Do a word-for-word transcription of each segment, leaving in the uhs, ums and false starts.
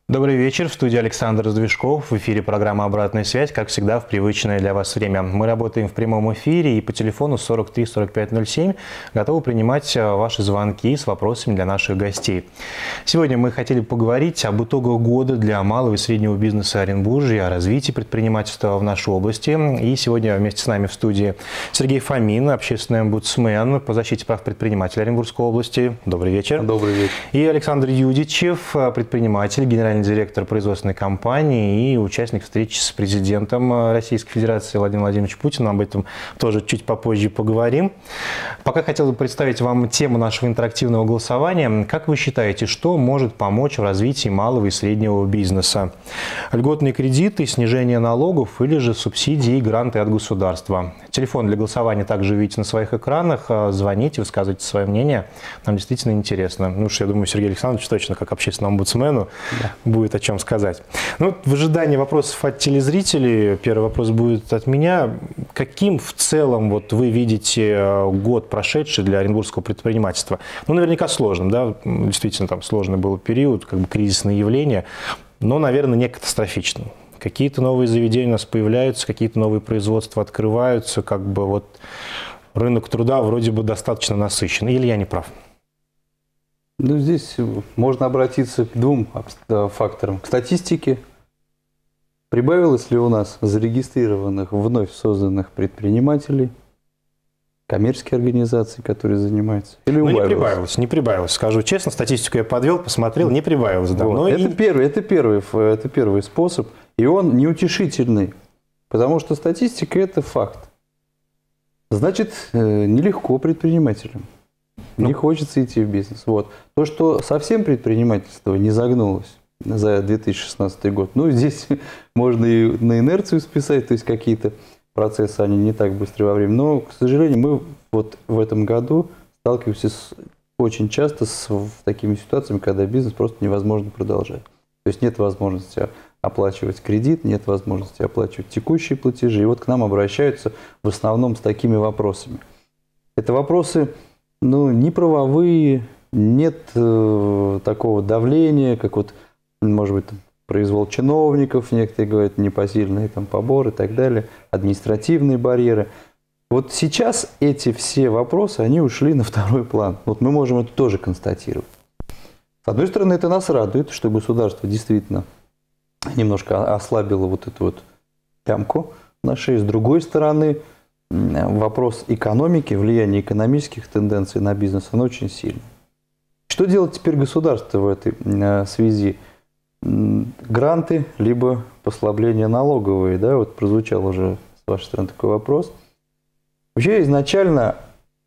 Добрый вечер. В студии Александр Раздвижков. В эфире программа «Обратная связь», как всегда, в привычное для вас время. Мы работаем в прямом эфире и по телефону сорок три сорок пять ноль семь готовы принимать ваши звонки с вопросами для наших гостей. Сегодня мы хотели поговорить об итогах года для малого и среднего бизнеса Оренбуржья, о развитии предпринимательства в нашей области. И сегодня вместе с нами в студии Сергей Фомин, общественный омбудсмен по защите прав предпринимателей Оренбургской области. Добрый вечер. Добрый вечер. И Александр Юдичев, предприниматель, генеральный директор производственной компании и участник встречи с президентом Российской Федерации Владимиром Владимировичем Путиным. Об этом тоже чуть попозже поговорим. Пока хотел бы представить вам тему нашего интерактивного голосования. Как вы считаете, что может помочь в развитии малого и среднего бизнеса? Льготные кредиты, снижение налогов или же субсидии и гранты от государства? Телефон для голосования также видите на своих экранах. Звоните, высказывайте свое мнение. Нам действительно интересно. Ну что, я думаю, Сергею Александровичу точно, как общественному омбудсмену, да, будет о чем сказать. Ну, в ожидании вопросов от телезрителей, первый вопрос будет от меня. Каким в целом вот вы видите год прошедший для оренбургского предпринимательства? Ну, наверняка сложным, да, действительно там сложный был период, как бы кризисные явления, но, наверное, не катастрофичным. Какие-то новые заведения у нас появляются, какие-то новые производства открываются, как бы вот рынок труда вроде бы достаточно насыщен. Или я не прав? Ну, здесь можно обратиться к двум факторам. К статистике. Прибавилось ли у нас зарегистрированных, вновь созданных предпринимателей, коммерческие организации, которые занимаются? Или ну, не прибавилось, не прибавилось. Скажу честно, статистику я подвел, посмотрел, не прибавилось. Да. Вот. Это, и... первый, это, первый, это первый способ, и он неутешительный, потому что статистика – это факт. Значит, нелегко предпринимателям. Не ну, хочется идти в бизнес. Вот. То, что совсем предпринимательство не загнулось за две тысячи шестнадцатый год, ну, здесь можно и на инерцию списать, то есть какие-то процессы, они не так быстры во время. Но, к сожалению, мы вот в этом году сталкиваемся с, очень часто с такими ситуациями, когда бизнес просто невозможно продолжать. То есть нет возможности оплачивать кредит, нет возможности оплачивать текущие платежи. И вот к нам обращаются в основном с такими вопросами. Это вопросы... Ну, не правовые, нет э, такого давления, как вот, может быть, произвол чиновников, некоторые говорят, непосильные там поборы и так далее, административные барьеры. Вот сейчас эти все вопросы, они ушли на второй план. Вот мы можем это тоже констатировать. С одной стороны, это нас радует, что государство действительно немножко ослабило вот эту вот лямку на шее. С другой стороны, вопрос экономики, влияние экономических тенденций на бизнес, он очень сильный. Что делать теперь государство в этой связи? Гранты, либо послабления налоговые, да, вот прозвучал уже с вашей стороны такой вопрос. Вообще изначально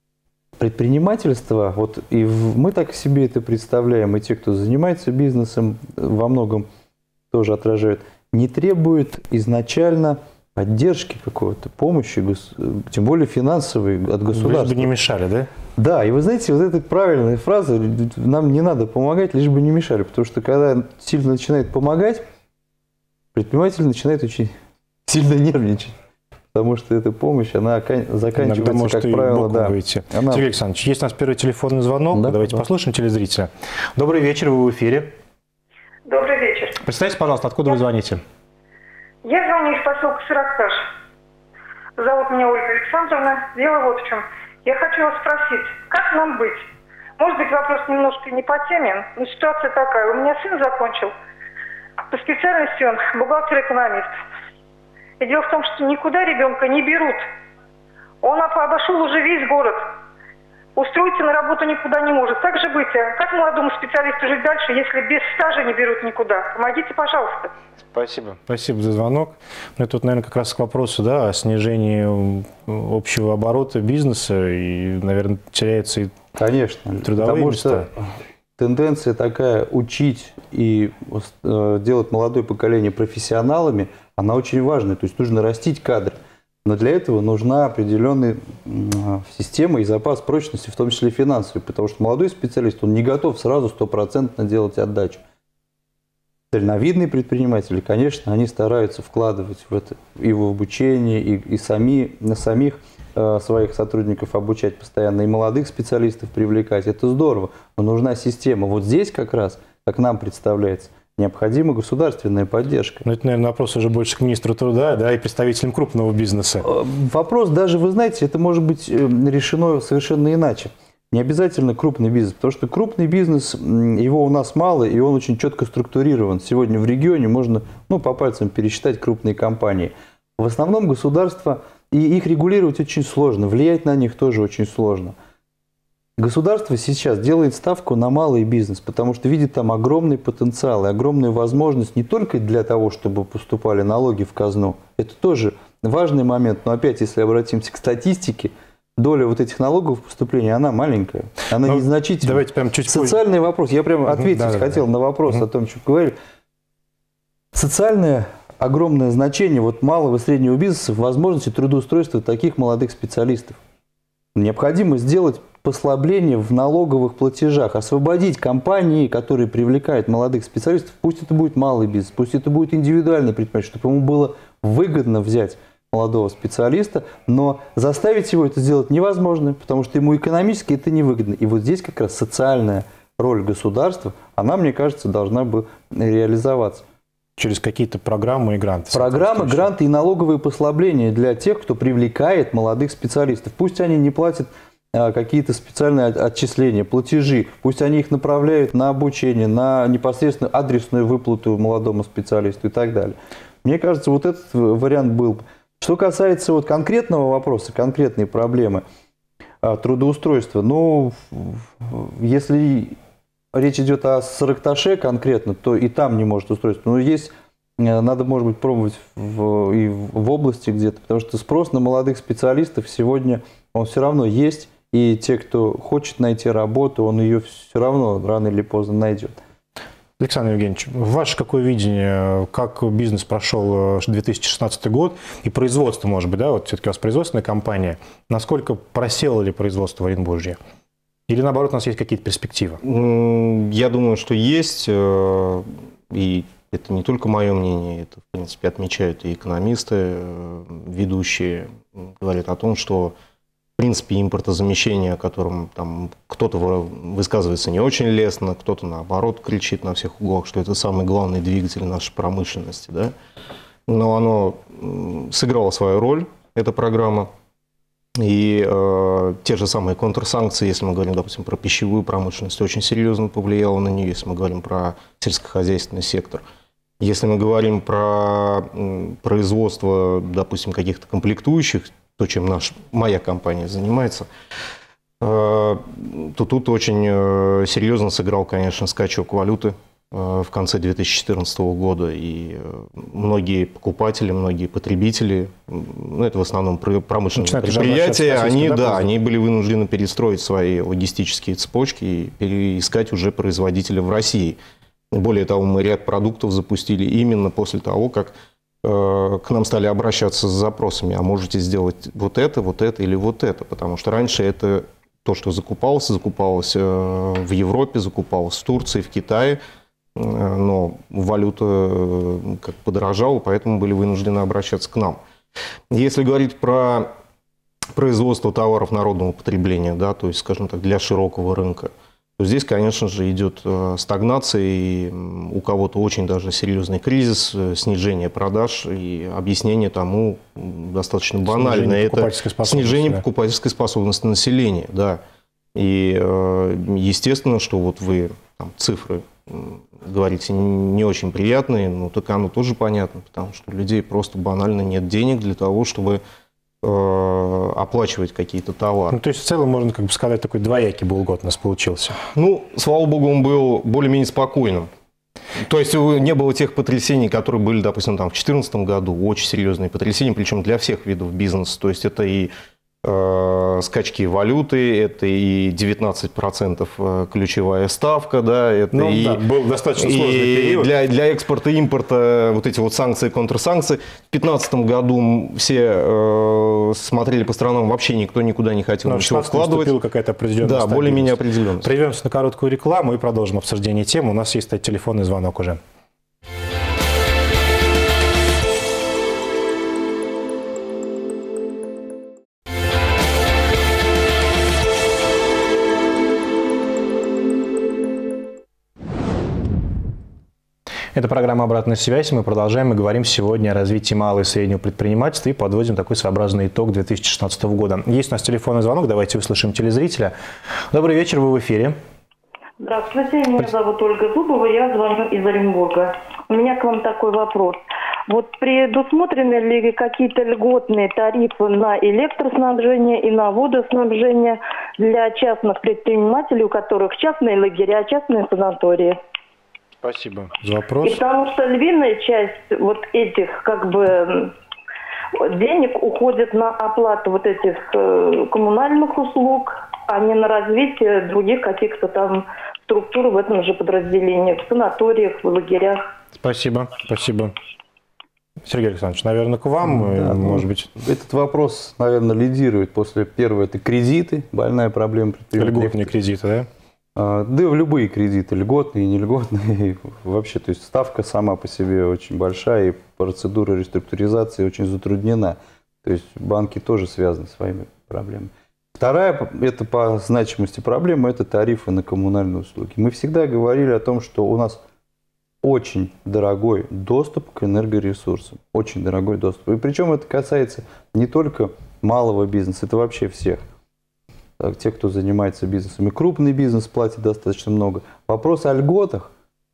предпринимательство, вот и мы так себе это представляем, и те, кто занимается бизнесом, во многом тоже отражают, не требует изначально поддержки какой-то, помощи, тем более финансовой от государства. Лишь бы не мешали, да? Да, и вы знаете, вот эта правильная фраза, нам не надо помогать, лишь бы не мешали, потому что когда сильно начинает помогать, предприниматель начинает очень сильно нервничать, потому что эта помощь, она заканчивается, может, как правило, да. Она... Сергей Александрович, есть у нас первый телефонный звонок, да, давайте да. послушаем телезрителя. Добрый вечер, вы в эфире. Добрый вечер. Представьте, пожалуйста, откуда Я... вы звоните? Я звоню из поселка Сыракташ. Зовут меня Ольга Александровна. Дело вот в чем. Я хочу вас спросить, как нам быть? Может быть, вопрос немножко не по теме, но ситуация такая. У меня сын закончил. По специальности он бухгалтер-экономист. И дело в том, что никуда ребенка не берут. Он обошел уже весь город. Устроиться на работу никуда не может. Как же быть? А как молодому специалисту жить дальше, если без стажа не берут никуда? Помогите, пожалуйста. Спасибо. Спасибо за звонок. Ну, тут, наверное, как раз к вопросу, да, о снижении общего оборота бизнеса, и, наверное, теряются и Конечно, трудовые потому места. Что тенденция такая учить и делать молодое поколение профессионалами, она очень важная. То есть нужно растить кадры. Но для этого нужна определенная система и запас прочности, в том числе финансовый, потому что молодой специалист, он не готов сразу стопроцентно делать отдачу. Дальновидные предприниматели, конечно, они стараются вкладывать в это и в обучение, и, и сами, на самих э, своих сотрудников обучать постоянно, и молодых специалистов привлекать. Это здорово, но нужна система. Вот здесь как раз, как нам представляется, Необходима государственная поддержка. Но это, наверное, вопрос уже больше к министру труда, да, и представителям крупного бизнеса. Вопрос даже, вы знаете, это может быть решено совершенно иначе. Не обязательно крупный бизнес, потому что крупный бизнес, его у нас мало, и он очень четко структурирован. Сегодня в регионе можно, ну, по пальцам пересчитать крупные компании. В основном государство, и их регулировать очень сложно, влиять на них тоже очень сложно. Государство сейчас делает ставку на малый бизнес, потому что видит там огромный потенциал и огромную возможность не только для того, чтобы поступали налоги в казну. Это тоже важный момент, но опять, если обратимся к статистике, доля вот этих налоговых поступлений, она маленькая, она но незначительная. Давайте прям чуть Социальный позже. Вопрос, я прямо ответить да, хотел да, да. на вопрос угу. о том, что говорили. Социальное огромное значение вот малого и среднего бизнеса в возможности трудоустройства таких молодых специалистов. Необходимо сделать послабление в налоговых платежах, освободить компании, которые привлекают молодых специалистов, пусть это будет малый бизнес, пусть это будет индивидуальный предприниматель, чтобы ему было выгодно взять молодого специалиста, но заставить его это сделать невозможно, потому что ему экономически это невыгодно. И вот здесь как раз социальная роль государства, она, мне кажется, должна бы реализоваться. Через какие-то программы и гранты. Программы, гранты и налоговые послабления для тех, кто привлекает молодых специалистов. Пусть они не платят а, какие-то специальные отчисления, платежи, пусть они их направляют на обучение, на непосредственно адресную выплату молодому специалисту и так далее. Мне кажется, вот этот вариант был бы. Что касается вот конкретного вопроса, конкретной проблемы а, трудоустройства, ну, если речь идет о Сарыкташе конкретно, то и там не может устроиться. Но есть, надо, может быть, пробовать в, и в области где-то, потому что спрос на молодых специалистов сегодня, он все равно есть, и те, кто хочет найти работу, он ее все равно рано или поздно найдет. Александр Евгеньевич, ваше какое видение, как бизнес прошел две тысячи шестнадцатый год и производство, может быть, да, вот все-таки у вас производственная компания, насколько просело ли производство в Оренбурге? Или наоборот у нас есть какие-то перспективы? Я думаю, что есть, и это не только мое мнение, это, в принципе, отмечают и экономисты, ведущие, говорят о том, что в принципе, импортозамещение, о котором там кто-то высказывается не очень лестно, кто-то, наоборот, кричит на всех углах, что это самый главный двигатель нашей промышленности. Да? Но оно сыграло свою роль, эта программа. И э, те же самые контрсанкции, если мы говорим, допустим, про пищевую промышленность, очень серьезно повлияло на нее, если мы говорим про сельскохозяйственный сектор. Если мы говорим про производство, допустим, каких-то комплектующих, то, чем наша, моя компания занимается, то тут очень серьезно сыграл, конечно, скачок валюты в конце две тысячи четырнадцатого года. И многие покупатели, многие потребители, ну, это в основном промышленные Начинает предприятия, они, да, да, они были вынуждены перестроить свои логистические цепочки и переискать уже производителя в России. Более того, мы ряд продуктов запустили именно после того, как к нам стали обращаться с запросами, а можете сделать вот это, вот это или вот это, потому что раньше это то, что закупалось, закупалось в Европе, закупалось в Турции, в Китае, но валюта как подорожала, поэтому были вынуждены обращаться к нам. Если говорить про производство товаров народного потребления, да, то есть, скажем так, для широкого рынка, то здесь, конечно же, идет стагнация, и у кого-то очень даже серьезный кризис, снижение продаж, и объяснение тому достаточно банальное. Это снижение покупательской способности населения. Да. И естественно, что вот вы там, цифры говорите не очень приятные, но так оно тоже понятно, потому что у людей просто банально нет денег для того, чтобы оплачивать какие-то товары. Ну, то есть в целом, можно как бы сказать, такой двоякий был год у нас получился. Ну, слава богу, он был более-менее спокойным. То есть не было тех потрясений, которые были, допустим, там, в две тысячи четырнадцатом году, очень серьезные потрясения, причем для всех видов бизнеса. То есть это и э, скачки валюты, это и девятнадцать процентов ключевая ставка, да, это ну, и, да, был достаточно сложный период. Для, для экспорта и импорта вот эти вот санкции, контрсанкции. В две тысячи пятнадцатом году все э, смотрели по сторонам, вообще никто никуда не хотел ничего вкладывать. Наступила какая-то определенная Да, более-менее определенность. Прервемся на короткую рекламу и продолжим обсуждение темы. У нас есть, кстати, телефонный звонок уже. Это программа «Обратная связь». Мы продолжаем и говорим сегодня о развитии малого и среднего предпринимательства и подводим такой своеобразный итог две тысячи шестнадцатого года. Есть у нас телефонный звонок, давайте услышим телезрителя. Добрый вечер, вы в эфире. Здравствуйте, меня зовут Ольга Зубова, я звоню из Оренбурга. У меня к вам такой вопрос. Вот предусмотрены ли какие-то льготные тарифы на электроснабжение и на водоснабжение для частных предпринимателей, у которых частные лагеря, частные санатории? Спасибо за вопрос. И потому что львиная часть вот этих как бы денег уходит на оплату вот этих э, коммунальных услуг, а не на развитие других каких-то там структур в этом же подразделении, в санаториях, в лагерях. Спасибо, спасибо. Сергей Александрович, наверное, к вам, да, может ну, быть. Этот вопрос, наверное, лидирует после первого. Это кредиты, больная проблема предпринимателей. Льготные кредиты, да? А, да, любые кредиты, льготные, нельготные. Вообще, то есть ставка сама по себе очень большая, и процедура реструктуризации очень затруднена. То есть банки тоже связаны своими проблемами. Вторая, это по значимости проблема, это тарифы на коммунальные услуги. Мы всегда говорили о том, что у нас очень дорогой доступ к энергоресурсам. Очень дорогой доступ. И причем это касается не только малого бизнеса, это вообще всех. Те, кто занимается бизнесом. И крупный бизнес платит достаточно много. Вопрос о льготах,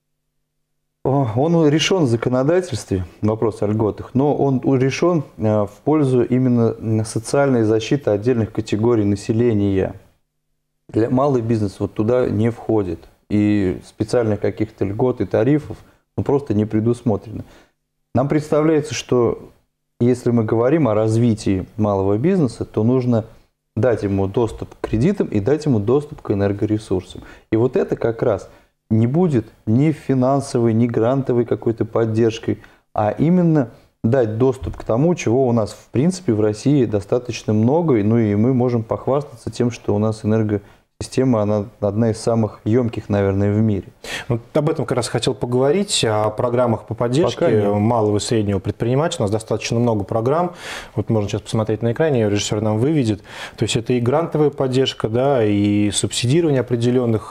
он решен в законодательстве, вопрос о льготах, но он решен в пользу именно социальной защиты отдельных категорий населения. Для малый бизнес вот туда не входит. И специальных каких-то льгот и тарифов ну, просто не предусмотрено. Нам представляется, что если мы говорим о развитии малого бизнеса, то нужно дать ему доступ к кредитам и дать ему доступ к энергоресурсам. И вот это как раз не будет ни финансовой, ни грантовой какой-то поддержкой, а именно дать доступ к тому, чего у нас в принципе в России достаточно много, ну и мы можем похвастаться тем, что у нас энергосистема, она одна из самых емких, наверное, в мире. Вот об этом как раз хотел поговорить, о программах по поддержке малого и среднего предпринимателя. У нас достаточно много программ. Вот можно сейчас посмотреть на экране, режиссер нам выведет. То есть это и грантовая поддержка, да, и субсидирование определенных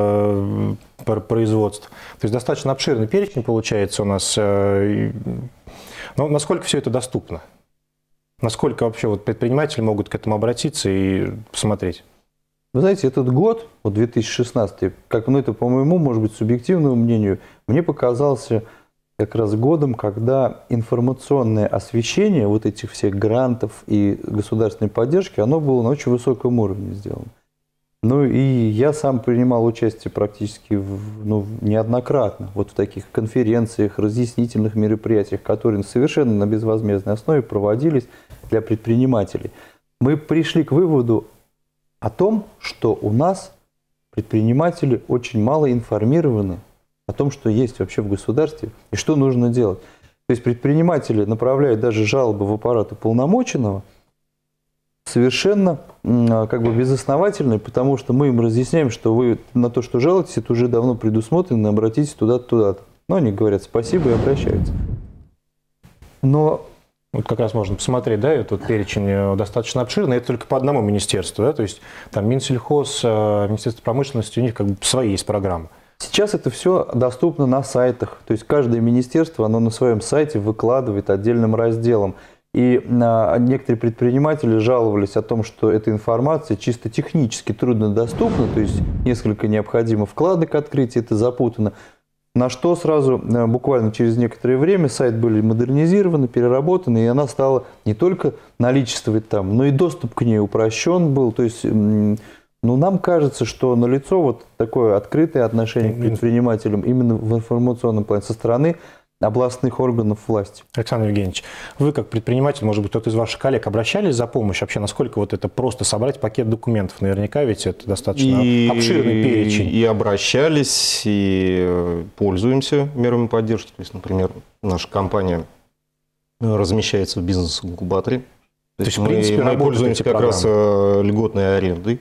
э, производств. То есть достаточно обширный перечень получается у нас. Э, но насколько все это доступно? Насколько вообще вот предприниматели могут к этому обратиться и посмотреть? Вы знаете, этот год, вот две тысячи шестнадцатый, как ну это по моему, может быть, субъективному мнению, мне показался как раз годом, когда информационное освещение вот этих всех грантов и государственной поддержки, оно было на очень высоком уровне сделано. Ну и я сам принимал участие практически в, ну, неоднократно вот в таких конференциях, разъяснительных мероприятиях, которые совершенно на безвозмездной основе проводились для предпринимателей. Мы пришли к выводу о том, что у нас предприниматели очень мало информированы о том, что есть вообще в государстве и что нужно делать. То есть предприниматели направляют даже жалобы в аппарат уполномоченного совершенно как бы безосновательные, потому что мы им разъясняем, что вы на то, что жалуетесь, это уже давно предусмотрено, обратитесь туда-то, туда-то. Но они говорят спасибо и обращаются. Но вот как раз можно посмотреть, да, этот перечень достаточно обширный, это только по одному министерству, да, то есть там Минсельхоз, Министерство промышленности, у них как бы свои есть программы. Сейчас это все доступно на сайтах, то есть каждое министерство, оно на своем сайте выкладывает отдельным разделом. И а, некоторые предприниматели жаловались о том, что эта информация чисто технически труднодоступна, то есть несколько необходимо вкладок открыть, это запутано. На что сразу, буквально через некоторое время, сайт были модернизированы, переработаны, и она стала не только наличествовать там, но и доступ к ней упрощен был. То есть, ну, нам кажется, что налицо вот такое открытое отношение к предпринимателям именно в информационном плане со стороны областных органов власти. Александр Евгеньевич, вы как предприниматель, может быть, кто-то из ваших коллег обращались за помощью? Вообще, насколько вот это просто собрать пакет документов? Наверняка ведь это достаточно и, обширный перечень. И обращались, и пользуемся мерами поддержки. То есть, например, наша компания размещается в бизнес-инкубаторе. То, То есть, в принципе, мы, мы пользуемся как программы. раз льготной арендой.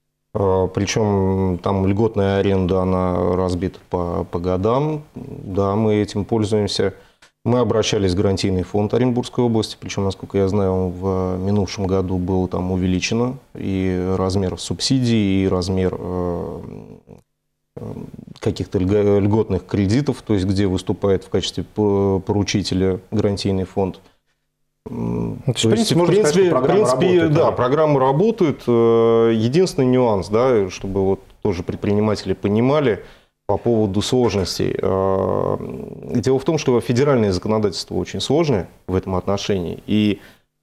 Причем там льготная аренда, она разбита по, по годам. Да, мы этим пользуемся. Мы обращались в гарантийный фонд Оренбургской области, причем, насколько я знаю, он в минувшем году был там увеличено и размер субсидий, и размер э, каких-то льготных кредитов, то есть где выступает в качестве поручителя гарантийный фонд. Ну, то есть, в принципе, можно сказать, что программа в принципе, работает, да, да, программы работают. Единственный нюанс, да, чтобы вот тоже предприниматели понимали по поводу сложностей. Дело в том, что федеральное законодательство очень сложное в этом отношении, и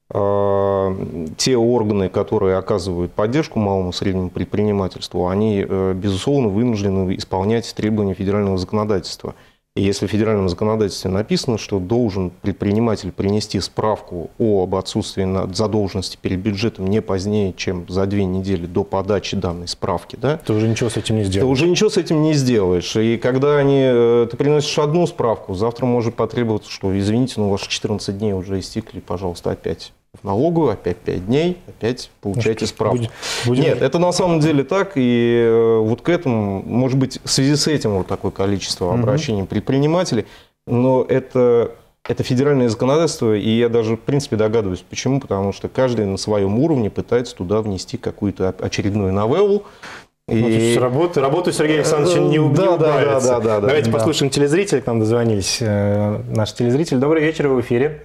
те органы, которые оказывают поддержку малому и среднему предпринимательству, они, безусловно, вынуждены исполнять требования федерального законодательства. И если в федеральном законодательстве написано, что должен предприниматель принести справку об отсутствии задолженности перед бюджетом не позднее, чем за две недели до подачи данной справки, да, ты уже ничего с этим не сделаешь. Ты уже ничего с этим не сделаешь. И когда они, ты приносишь одну справку, завтра может потребоваться, что, извините, но у вас четырнадцать дней уже истекли, пожалуйста, опять в налоговую, опять пять дней, опять получайте справку. Будем, будем... Нет, это на самом деле так, и вот к этому, может быть, в связи с этим вот такое количество обращений угу. предпринимателей, но это, это федеральное законодательство, и я даже, в принципе, догадываюсь, почему, потому что каждый на своем уровне пытается туда внести какую-то очередную новеллу. И... Ну, то есть работу, работу Сергея Александровича не, не да, убавится. Да, да, да, да, Давайте да. послушаем телезрителей, к нам дозвонились. Наш телезритель. Добрый вечер, вы в эфире.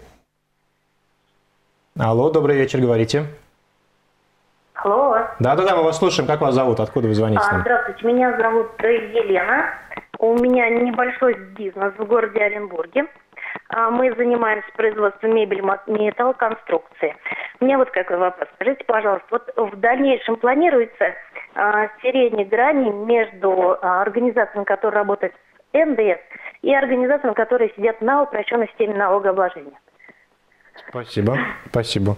Алло, добрый вечер, говорите. Алло. Да-да-да, мы вас слушаем. Как вас зовут? Откуда вы звоните? А, здравствуйте, меня зовут Елена. У меня небольшой бизнес в городе Оренбурге. Мы занимаемся производством мебели, металлоконструкции. У меня вот какой вопрос. Скажите, пожалуйста, вот в дальнейшем планируется средние грани между организациями, которые работают с эн дэ эс, и организациями, которые сидят на упрощенной системе налогообложения? Спасибо. Спасибо.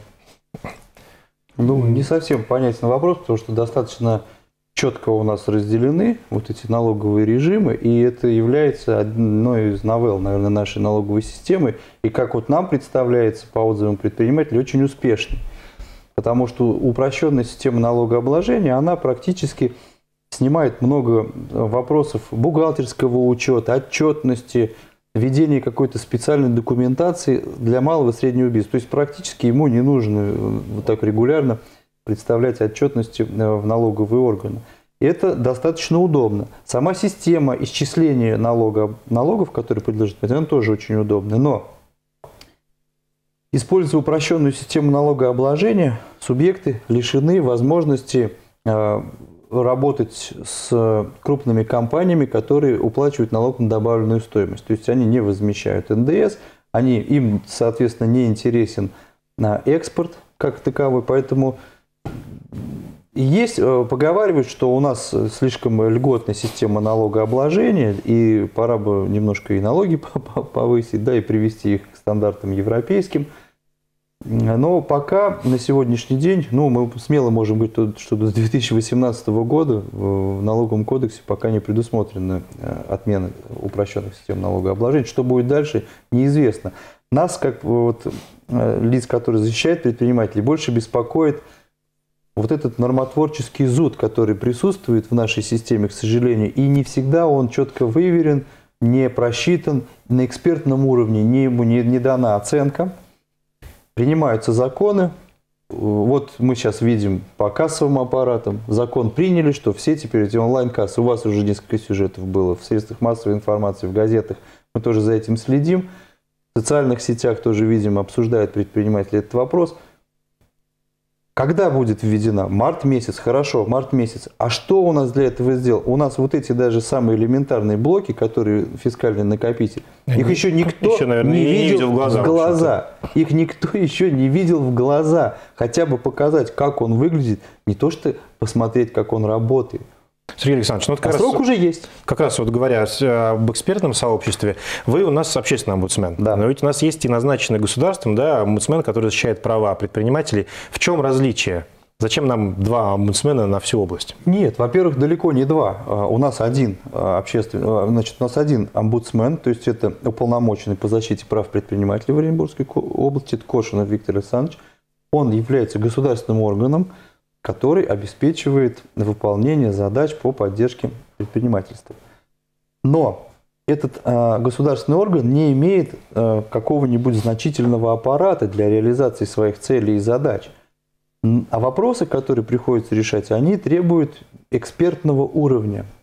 Ну, не совсем понятен вопрос, потому что достаточно четко у нас разделены вот эти налоговые режимы, и это является одной из новелл, наверное, нашей налоговой системы, и как вот нам представляется по отзывам предпринимателей, очень успешной. Потому что упрощенная система налогообложения, она практически снимает много вопросов бухгалтерского учета, отчетности, ведение какой-то специальной документации для малого и среднего бизнеса. То есть практически ему не нужно вот так регулярно представлять отчетности в налоговые органы. И это достаточно удобно. Сама система исчисления налога, налогов, которые подлежат, она тоже очень удобна. Но, используя упрощенную систему налогообложения, субъекты лишены возможности работать с крупными компаниями, которые уплачивают налог на добавленную стоимость. То есть они не возмещают эн дэ эс, они, им, соответственно, не интересен экспорт как таковой. Поэтому есть, поговаривают, что у нас слишком льготная система налогообложения, и пора бы немножко и налоги повысить, да, и привести их к стандартам европейским. Но пока на сегодняшний день, ну, мы смело можем говорить, что до две тысячи восемнадцатого года в налоговом кодексе пока не предусмотрена отмена упрощенных систем налогообложения. Что будет дальше, неизвестно. Нас, как вот, лиц, которые защищают предпринимателей, больше беспокоит вот этот нормотворческий зуд, который присутствует в нашей системе, к сожалению, и не всегда он четко выверен, не просчитан, на экспертном уровне не, ему не, не дана оценка. Принимаются законы, вот мы сейчас видим по кассовым аппаратам, закон приняли, что все теперь эти онлайн-кассы, у вас уже несколько сюжетов было в средствах массовой информации, в газетах, мы тоже за этим следим, в социальных сетях тоже видим, обсуждают предприниматели этот вопрос. Когда будет введена? Март месяц, хорошо, март месяц. А что у нас для этого сделал? У нас вот эти даже самые элементарные блоки, которые фискальный накопитель, их еще никто еще, наверное, не, не видел, видел в глаза. В глаза. Их никто еще не видел в глаза. Хотя бы показать, как он выглядит, не то что посмотреть, как он работает. Сергей Александрович, ну, вот как а раз, срок уже есть. Как раз вот говоря об экспертном сообществе, вы у нас общественный омбудсмен. Да. Но ведь у нас есть и назначенный государством, да, омбудсмен, который защищает права предпринимателей. В чем различие? Зачем нам два омбудсмена на всю область? Нет, во-первых, далеко не два. У нас один общественный, значит, у нас один омбудсмен, то есть это уполномоченный по защите прав предпринимателей в Оренбургской области, это Кошинов Виктор Александрович. Он является государственным органом, который обеспечивает выполнение задач по поддержке предпринимательства. Но этот э, государственный орган не имеет э, какого-нибудь значительного аппарата для реализации своих целей и задач. А вопросы, которые приходится решать, они требуют экспертного уровня.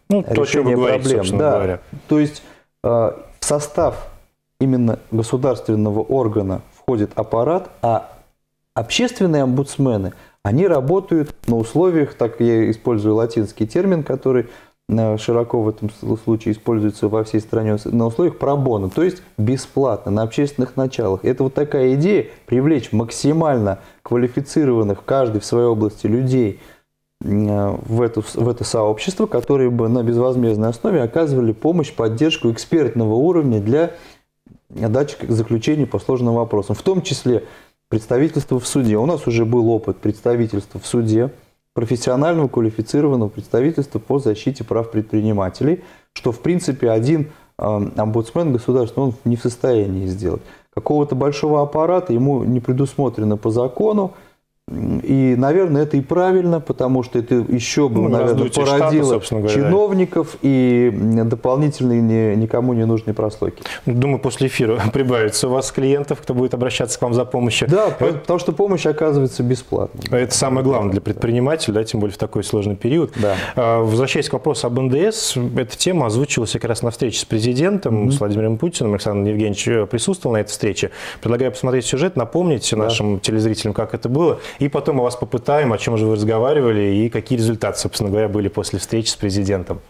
ну, то, решения вы говорите, проблем. Да. Говоря. То есть э, в состав именно государственного органа входит аппарат, а общественные омбудсмены, они работают на условиях, так я использую латинский термин, который широко в этом случае используется во всей стране, на условиях пробона, то есть бесплатно, на общественных началах. Это вот такая идея, привлечь максимально квалифицированных, каждый в своей области людей в это, в это сообщество, которые бы на безвозмездной основе оказывали помощь, поддержку экспертного уровня для дачи заключений по сложным вопросам, в том числе представительство в суде. У нас уже был опыт представительства в суде, профессионального квалифицированного представительства по защите прав предпринимателей, что, в принципе, один э, омбудсмен государства он не в состоянии сделать. Какого-то большого аппарата ему не предусмотрено по закону, и, наверное, это и правильно, потому что это еще бы, ну, наверное, породило штата, чиновников и дополнительные никому не нужные прослойки. Думаю, после эфира прибавится у вас клиентов, кто будет обращаться к вам за помощью. Да, это... потому что помощь оказывается бесплатной. Это самое главное для предпринимателя, да, тем более в такой сложный период. Да. Возвращаясь к вопросу об эн дэ эс, эта тема озвучивалась как раз на встрече с президентом, mm-hmm. с Владимиром Путиным. Александр Евгеньевич присутствовал на этой встрече. Предлагаю посмотреть сюжет, напомнить да. нашим телезрителям, как это было. И потом мы вас попытаем, о чем же вы разговаривали и какие результаты, собственно говоря, были после встречи с президентом.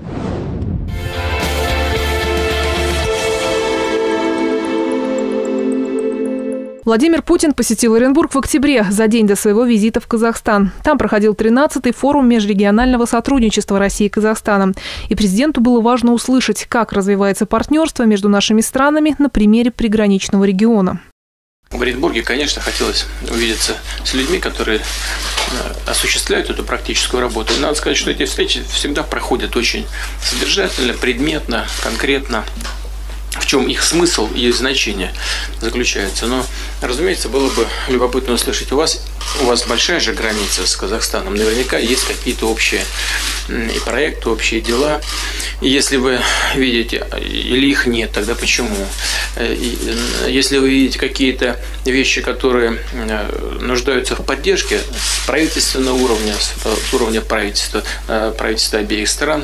Владимир Путин посетил Оренбург в октябре, за день до своего визита в Казахстан. Там проходил тринадцатый форум межрегионального сотрудничества России и Казахстана. И президенту было важно услышать, как развивается партнерство между нашими странами на примере приграничного региона. В Оренбурге, конечно, хотелось увидеться с людьми, которые осуществляют эту практическую работу. И надо сказать, что эти встречи всегда проходят очень содержательно, предметно, конкретно. В чем их смысл и значение заключается. Но, разумеется, было бы любопытно услышать, у вас, у вас большая же граница с Казахстаном. Наверняка есть какие-то общие и проекты, общие дела. И если вы видите, или их нет, тогда почему? И если вы видите какие-то вещи, которые нуждаются в поддержке с правительственного уровня, с уровня правительства, правительства обеих стран,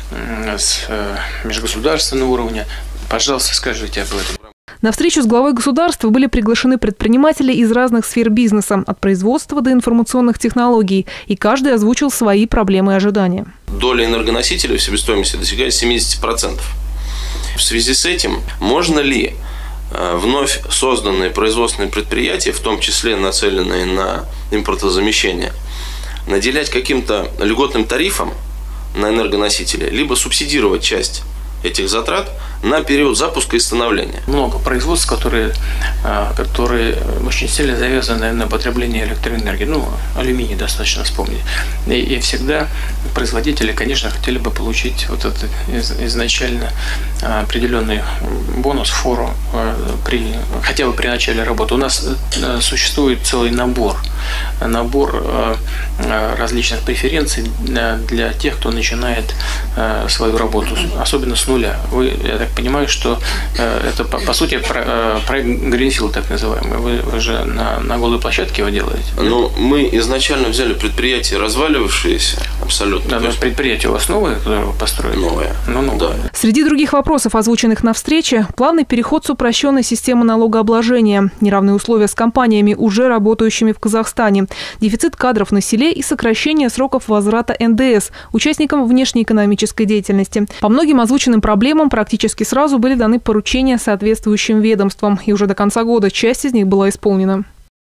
с межгосударственного уровня, пожалуйста, скажите об этом. На встречу с главой государства были приглашены предприниматели из разных сфер бизнеса, от производства до информационных технологий, и каждый озвучил свои проблемы и ожидания. Доля энергоносителей в себестоимости достигает семьдесят процентов. В связи с этим можно ли вновь созданные производственные предприятия, в том числе нацеленные на импортозамещение, наделять каким-то льготным тарифом на энергоносители, либо субсидировать часть этих затрат на период запуска и становления. Много производств, которые, которые очень сильно завязаны на потребление электроэнергии. Ну, алюминий достаточно вспомнить. И, и всегда производители, конечно, хотели бы получить вот этот изначально определенный бонус, фору, при, хотя бы при начале работы. У нас существует целый набор, набор различных преференций для тех, кто начинает свою работу, особенно с нуля. Вы, я так понимаю, что э, это, по, по сути, про, проект Greenfield, так называемый. Вы, вы же на, на голой площадке его делаете? Ну, мы изначально взяли предприятие разваливавшееся абсолютно. Да, но предприятие у вас новое, которое вы построили? Новое. Ну, новое. Да. Среди других вопросов, озвученных на встрече, плавный переход с упрощенной системы налогообложения, неравные условия с компаниями, уже работающими в Казахстане, дефицит кадров на селе и сокращение сроков возврата эн дэ эс участникам внешнеэкономической деятельности. По многим озвученным проблемам практически сразу были даны поручения соответствующим ведомствам, и уже до конца года часть из них была исполнена.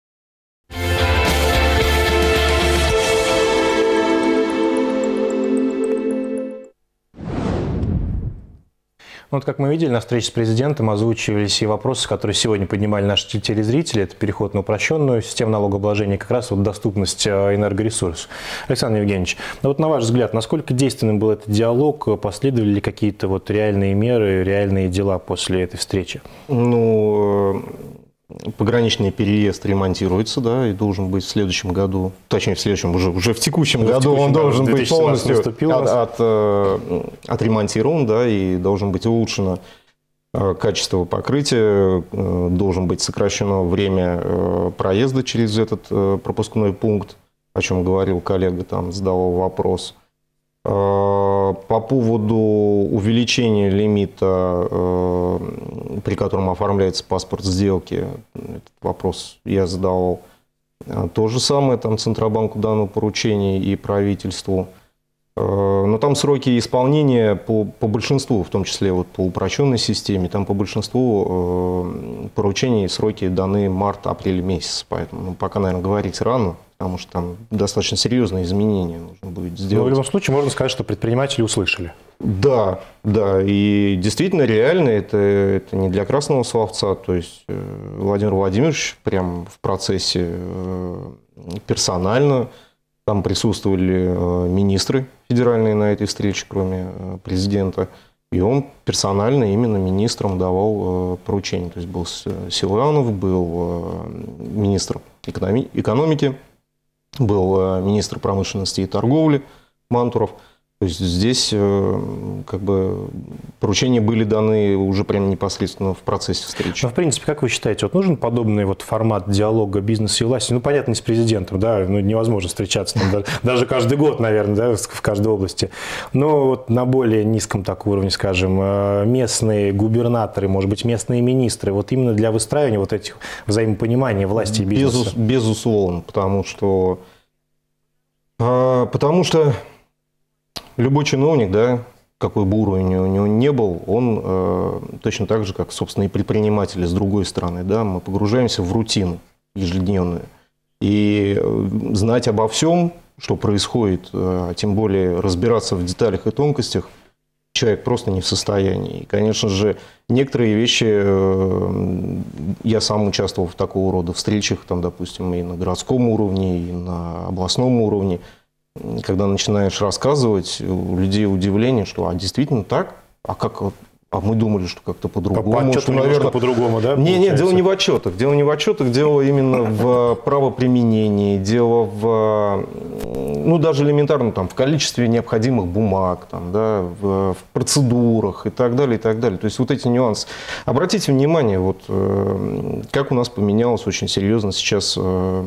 Вот как мы видели, на встрече с президентом озвучивались и вопросы, которые сегодня поднимали наши телезрители. Это переход на упрощенную систему налогообложения, как раз вот доступность энергоресурсов. Александр Евгеньевич, ну вот на ваш взгляд, насколько действенным был этот диалог? Последовали ли какие-то вот реальные меры, реальные дела после этой встречи? Ну, пограничный переезд ремонтируется, да, и должен быть в следующем году, точнее в следующем, уже, уже в текущем уже году в текущем он году, должен быть полностью от, от, от, отремонтирован, да, и должен быть улучшено качество покрытия, должен быть сокращено время проезда через этот пропускной пункт, о чем говорил коллега, там задавал вопрос. По поводу увеличения лимита, при котором оформляется паспорт сделки, этот вопрос я задавал. То же самое, там Центробанку дано поручение и правительству. Но там сроки исполнения по, по большинству, в том числе вот по упрощенной системе, там по большинству поручений сроки даны март-апрель месяц. Поэтому ну, пока, наверное, говорить рано, потому что там достаточно серьезные изменения нужно будет сделать. Но в любом случае можно сказать, что предприниматели услышали. Да, да, и действительно реально это, это не для красного словца. То есть Владимир Владимирович прям в процессе персонально, там присутствовали министры федеральные на этой встрече, кроме президента, и он персонально именно министрам давал поручения. То есть был Силуанов, был министр экономики, был министр промышленности и торговли Мантуров. То есть здесь как бы поручения были даны уже прямо непосредственно в процессе встречи. Но в принципе, как вы считаете, вот нужен подобный вот формат диалога бизнеса и власти? Ну, понятно, не с президентом, да, ну, невозможно встречаться там, даже, даже каждый год, наверное, да, в каждой области. Но вот на более низком таком уровне, скажем, местные губернаторы, может быть, местные министры, вот именно для выстраивания вот этих взаимопонимания власти и бизнеса. Без, безусловно, потому что... Потому что любой чиновник, да, какой бы уровень у него не был, он э, точно так же, как, собственно, и предприниматели с другой стороны, да, мы погружаемся в рутину ежедневную. И знать обо всем, что происходит, э, тем более разбираться в деталях и тонкостях, человек просто не в состоянии. И, конечно же, некоторые вещи, э, я сам участвовал в такого рода встречах, там, допустим, и на городском уровне, и на областном уровне. Когда начинаешь рассказывать, у людей удивление, что а действительно так? А как? А мы думали, что как-то по-другому. По отчету, наверное, по-другому, да? Не, нет, дело не в отчетах. Дело не в отчетах, дело именно в правоприменении, дело в, ну, даже элементарно, там, в количестве необходимых бумаг, там, да, в, в процедурах и так далее, и так далее. То есть вот эти нюансы. Обратите внимание, вот как у нас поменялось очень серьезно сейчас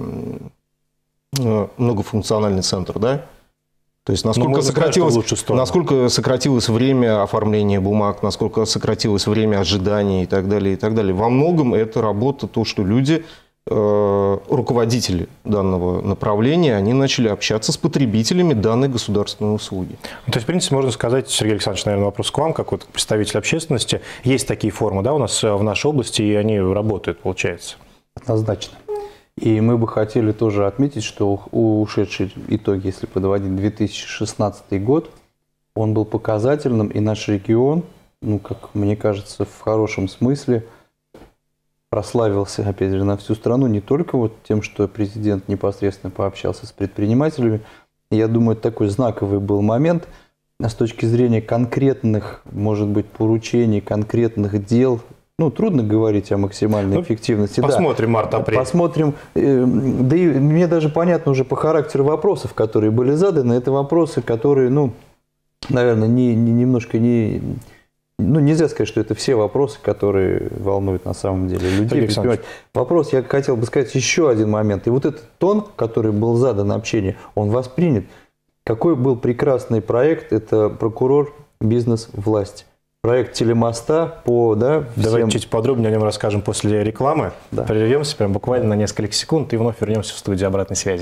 многофункциональный центр, да? То есть насколько сократилось, насколько сократилось время оформления бумаг, насколько сократилось время ожидания и так далее, и так далее. Во многом это работа, то, что люди, э, руководители данного направления, они начали общаться с потребителями данной государственной услуги. То есть, в принципе, можно сказать, Сергей Александрович, наверное, вопрос к вам, как вот представитель общественности. Есть такие формы, да, у нас в нашей области, и они работают, получается? Однозначно. И мы бы хотели тоже отметить, что ушедший итог, если подводить две тысячи шестнадцатый год, он был показательным, и наш регион, ну, как мне кажется, в хорошем смысле прославился, опять же, на всю страну, не только вот тем, что президент непосредственно пообщался с предпринимателями. Я думаю, это такой знаковый был момент с точки зрения конкретных, может быть, поручений, конкретных дел. Ну, трудно говорить о максимальной ну, эффективности. Посмотрим, да. март-апрель. Посмотрим. Да и мне даже понятно уже по характеру вопросов, которые были заданы. Это вопросы, которые, ну, наверное, не, не, немножко не... Ну, нельзя сказать, что это все вопросы, которые волнуют на самом деле людей. Вопрос, я хотел бы сказать еще один момент. И вот этот тон, который был задан на общение, он воспринят. Какой был прекрасный проект, это прокурор, бизнес, власть. Проект телемоста по, да, всем... Давайте чуть подробнее о нем расскажем после рекламы. Да. Прервемся прям буквально на несколько секунд и вновь вернемся в студию обратной связи.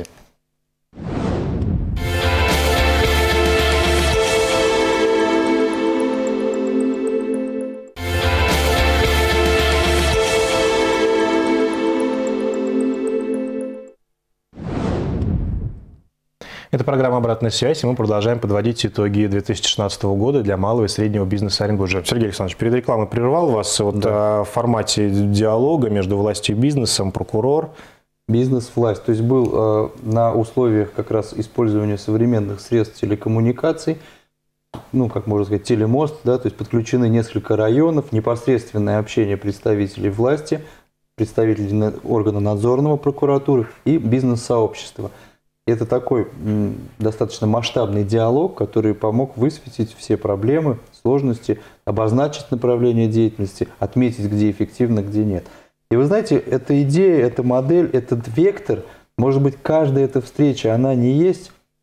Это программа «Обратная связь», и мы продолжаем подводить итоги две тысячи шестнадцатого года для малого и среднего бизнеса Оренбуржья. Сергей Александрович, перед рекламой прервал вас вот, да. в формате диалога между властью и бизнесом, прокурор. Бизнес-власть. То есть был э, на условиях как раз использования современных средств телекоммуникаций, ну, как можно сказать, телемост, да, то есть подключены несколько районов, непосредственное общение представителей власти, представителей органа надзорного прокуратуры и бизнес-сообщества. Это такой м, достаточно масштабный диалог, который помог высветить все проблемы, сложности, обозначить направление деятельности, отметить, где эффективно, где нет. И вы знаете, эта идея, эта модель, этот вектор, может быть, каждая эта встреча, она не есть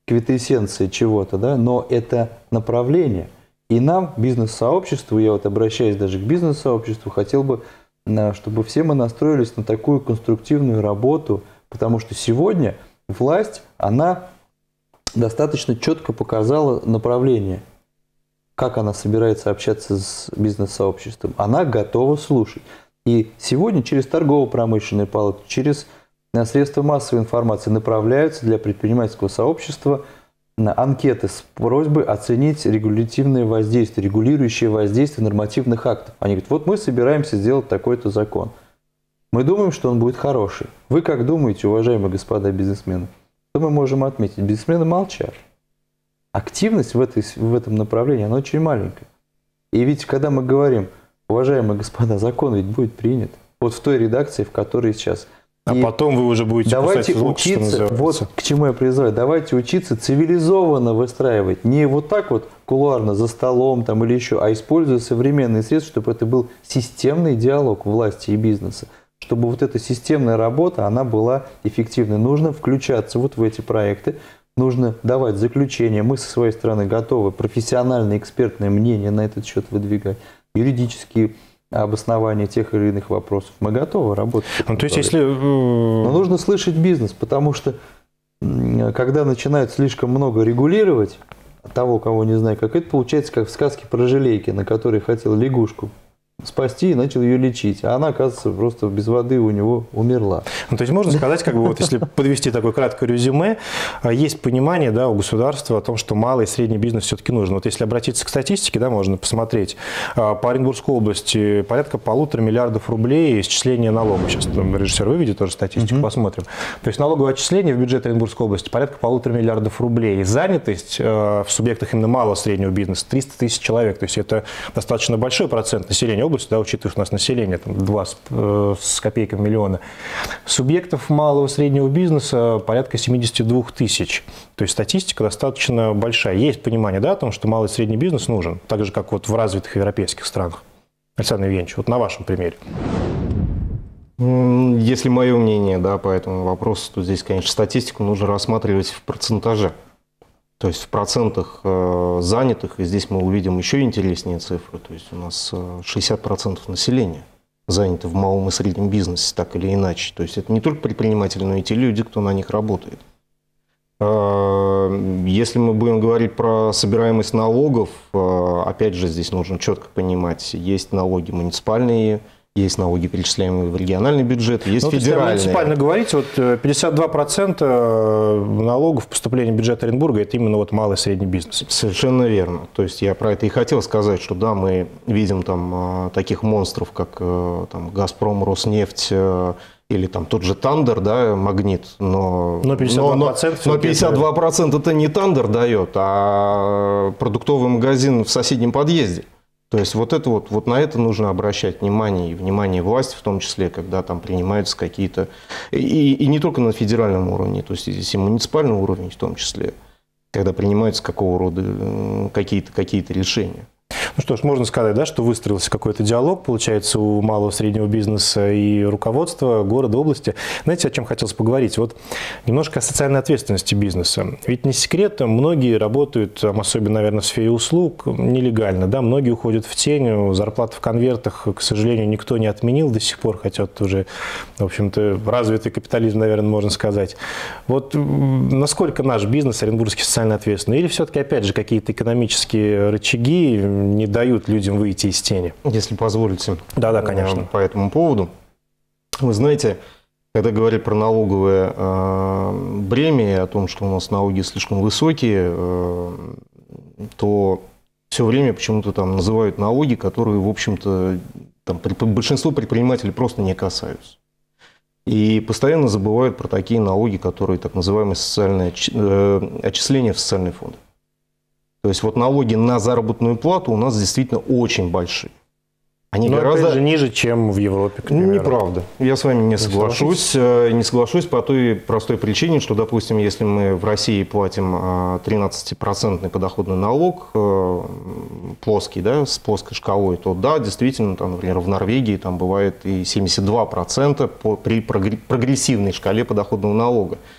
квинтэссенция чего-то, да, но это направление. И нам, бизнес-сообществу, я вот обращаюсь даже к бизнес-сообществу, хотел бы, чтобы все мы настроились на такую конструктивную работу, потому что сегодня власть, она достаточно четко показала направление, как она собирается общаться с бизнес-сообществом. Она готова слушать. И сегодня через торгово-промышленные палаты, через средства массовой информации направляются для предпринимательского сообщества анкеты с просьбой оценить регулятивное воздействие, регулирующее воздействие нормативных актов. Они говорят, вот мы собираемся сделать такой-то закон. Мы думаем, что он будет хороший. Вы как думаете, уважаемые господа бизнесмены? Что мы можем отметить? Бизнесмены молчат. Активность в, этой, в этом направлении, она очень маленькая. И ведь, когда мы говорим, уважаемые господа, закон ведь будет принят, вот в той редакции, в которой сейчас. А и потом вы уже будете давайте звук, учиться, вот к чему я призываю, давайте учиться цивилизованно выстраивать, не вот так вот кулуарно за столом там или еще, а используя современные средства, чтобы это был системный диалог власти и бизнеса, чтобы вот эта системная работа, она была эффективной. Нужно включаться вот в эти проекты, нужно давать заключения. Мы со своей стороны готовы профессиональное, экспертное мнение на этот счет выдвигать, юридические обоснования тех или иных вопросов. Мы готовы работать. Ну, то есть, если... Но нужно слышать бизнес, потому что когда начинают слишком много регулировать того, кого не знаю, как это получается, как в сказке про Желейки, на которой хотел лягушку спасти и начал ее лечить. А она, оказывается, просто без воды у него умерла. Ну, то есть можно сказать, как бы вот если подвести такое краткое резюме, есть понимание, да, у государства о том, что малый и средний бизнес все-таки нужен. Вот если обратиться к статистике, да, можно посмотреть. По Оренбургской области порядка полутора миллиардов рублей исчисления налогов. Сейчас там режиссер выведет тоже статистику, mm-hmm. посмотрим. То есть налоговое отчисление в бюджет Оренбургской области порядка полутора миллиардов рублей. Занятость в субъектах именно малого и среднего бизнеса триста тысяч человек. То есть это достаточно большой процент населения области, да, учитывая, что у нас население там, два с, э, с копейками миллиона. Субъектов малого и среднего бизнеса порядка семьдесят два тысяч. То есть статистика достаточно большая. Есть понимание, да, о том, что малый и средний бизнес нужен, так же, как вот в развитых европейских странах. Александр Евгеньевич, вот на вашем примере. Если мое мнение, да, по этому вопросу, то здесь, конечно, статистику нужно рассматривать в процентаже. То есть в процентах э, занятых, и здесь мы увидим еще интереснее цифры. То есть у нас э, шестьдесят процентов населения заняты в малом и среднем бизнесе, так или иначе. То есть это не только предприниматели, но и те люди, кто на них работает. Э, если мы будем говорить про собираемость налогов, э, опять же здесь нужно четко понимать, есть налоги муниципальные, есть налоги, перечисляемые в региональный бюджет, есть ну, федеральные. Если муниципально говорить, вот пятьдесят два процента налогов поступления в бюджет Оренбурга – это именно вот малый и средний бизнес. Совершенно верно. То есть я про это и хотел сказать, что да, мы видим там таких монстров, как там «Газпром», «Роснефть», или там тот же «Тандер», да, «Магнит», но, но пятьдесят два процента, но, но пятьдесят два процента это не «Тандер» дает, а продуктовый магазин в соседнем подъезде. То есть вот, это вот, вот на это нужно обращать внимание, и внимание власти в том числе, когда там принимаются какие-то, и, и не только на федеральном уровне, то есть здесь и муниципальный уровень в том числе, когда принимаются какого рода какие-то какие-то решения. Ну что ж, можно сказать, да, что выстроился какой-то диалог, получается, у малого и среднего бизнеса и руководства города, области. Знаете, о чем хотелось поговорить? Вот немножко о социальной ответственности бизнеса. Ведь не секрет, многие работают, особенно, наверное, в сфере услуг, нелегально. Да? Многие уходят в тень, зарплаты в конвертах, к сожалению, никто не отменил до сих пор, хотя это уже, в общем-то, развитый капитализм, наверное, можно сказать. Вот насколько наш бизнес оренбургский социально ответственный? Или все-таки, опять же, какие-то экономические рычаги не дают людям выйти из тени? Если позволите. Да, да, конечно. По этому поводу. Вы знаете, когда говорят про налоговое э, бремя, о том, что у нас налоги слишком высокие, э, то все время почему-то там называют налоги, которые, в общем-то, там, большинство предпринимателей просто не касаются. И постоянно забывают про такие налоги, которые так называемые социальные отчисления в социальный фонд. То есть вот налоги на заработную плату у нас действительно очень большие. Они Но гораздо опять же ниже, чем в Европе, к примеру. Неправда. Я с вами не соглашусь. Не соглашусь по той простой причине, что, допустим, если мы в России платим тринадцатипроцентный подоходный налог, плоский, да, с плоской шкалой, то да, действительно, там, например, в Норвегии там бывает и семьдесят два процента по, при прогрессивной шкале подоходного налога.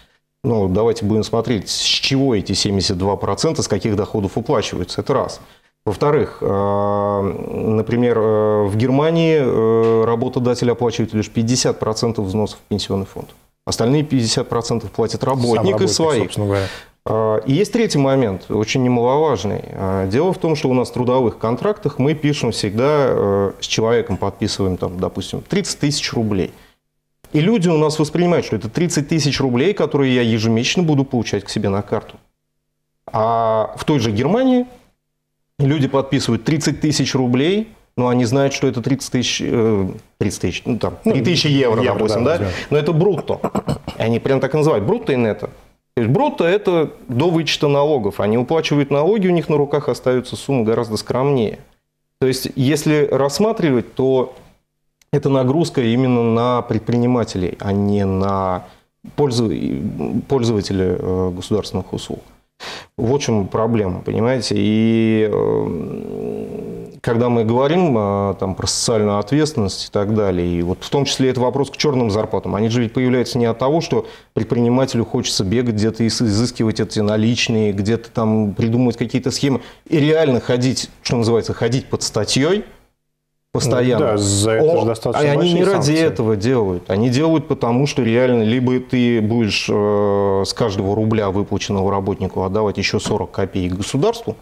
Ну, давайте будем смотреть, с чего эти семьдесят два процента, с каких доходов уплачиваются. Это раз. Во-вторых, например, в Германии работодатель оплачивает лишь пятьдесят процентов взносов в пенсионный фонд. Остальные пятьдесят процентов платит работник из своих. И есть третий момент, очень немаловажный. Дело в том, что у нас в трудовых контрактах мы пишем всегда с человеком, подписываем, там, допустим, тридцать тысяч рублей. И люди у нас воспринимают, что это тридцать тысяч рублей, которые я ежемесячно буду получать к себе на карту. А в той же Германии люди подписывают тридцать тысяч рублей, но они знают, что это тридцать тысяч, тридцать тысяч, ну там, три тысячи евро, евро, допустим, да, да? Но это брутто. Они прям так и называют, брутто и нетто. То есть брутто – это до вычета налогов. Они уплачивают налоги, у них на руках остаются суммы гораздо скромнее. То есть, если рассматривать, то это нагрузка именно на предпринимателей, а не на пользователей государственных услуг. Вот в чем проблема, понимаете? И когда мы говорим там, про социальную ответственность и так далее, и вот в том числе это вопрос к черным зарплатам, они же ведь появляются не от того, что предпринимателю хочется бегать где-то и изыскивать эти наличные, где-то там придумывать какие-то схемы, и реально ходить, что называется, ходить под статьей постоянно. Ну, да, за это же достаточно. Они не ради санкции. Этого делают. Они делают потому, что реально либо ты будешь э, с каждого рубля, выплаченного работнику, отдавать еще сорок копеек государству,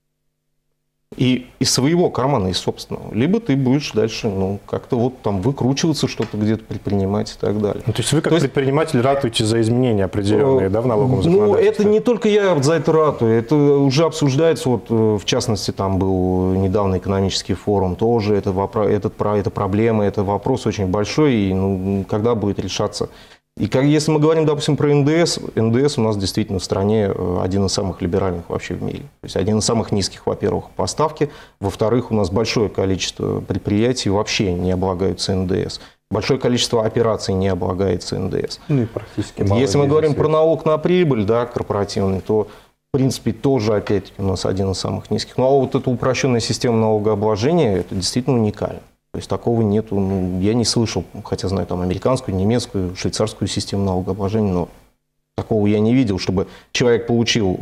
и из своего кармана, из собственного. Либо ты будешь дальше, ну, как-то вот там выкручиваться, что-то где-то предпринимать и так далее. Ну, то есть вы как то предприниматель есть, ратуете за изменения определенные, э, да, в налоговом законодательстве? Ну, это не только я за это ратую, это уже обсуждается, вот, в частности, там был недавно экономический форум, тоже это, вопро- это, это проблема, это вопрос очень большой, и ну, когда будет решаться. И как, если мы говорим, допустим, про эн дэ эс, эн дэ эс у нас действительно в стране один из самых либеральных вообще в мире. То есть один из самых низких, во-первых, по ставке. Во-вторых, у нас большое количество предприятий вообще не облагаются эн дэ эс. Большое количество операций не облагается эн дэ эс. Ну и практически если мы говорим про налог на прибыль, да, корпоративный, то в принципе тоже опять-таки у нас один из самых низких. Ну а вот эта упрощенная система налогообложения, это действительно уникально. То есть такого нету, ну, я не слышал, хотя знаю там американскую, немецкую, швейцарскую систему налогообложения, но такого я не видел, чтобы человек получил